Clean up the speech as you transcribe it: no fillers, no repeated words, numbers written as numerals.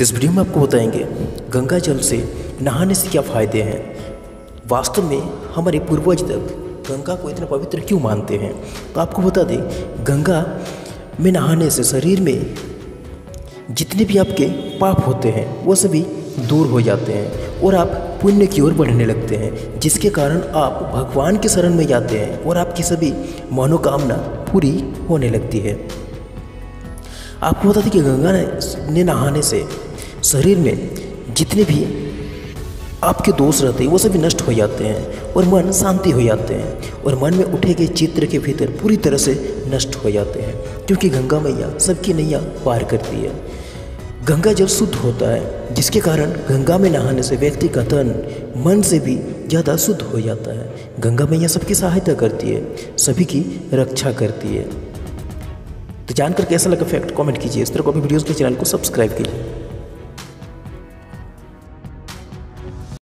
तो इस वीडियो में आपको बताएंगे गंगा जल से नहाने से क्या फ़ायदे हैं। वास्तव में हमारे पूर्वज तक गंगा को इतना पवित्र क्यों मानते हैं। तो आपको बता दें, गंगा में नहाने से शरीर में जितने भी आपके पाप होते हैं वो सभी दूर हो जाते हैं और आप पुण्य की ओर बढ़ने लगते हैं, जिसके कारण आप भगवान के शरण में जाते हैं और आपकी सभी मनोकामना पूरी होने लगती है। आपको बता दें कि गंगा ने नहाने से शरीर में जितने भी आपके दोष रहते हैं वो सभी नष्ट हो जाते हैं और मन शांति हो जाते हैं और मन में उठे गए चित्र के भीतर पूरी तरह से नष्ट हो जाते हैं, क्योंकि गंगा मैया सबकी नैया पार करती है। गंगा जल शुद्ध होता है, जिसके कारण गंगा में नहाने से व्यक्ति का तन मन से भी ज़्यादा शुद्ध हो जाता है। गंगा मैया सबकी सहायता करती है, सभी की रक्षा करती है। तो जानकर कैसा लगा फैक्ट कमेंट कीजिए। इस तरह को भी वीडियोज़ के चैनल को सब्सक्राइब कीजिए।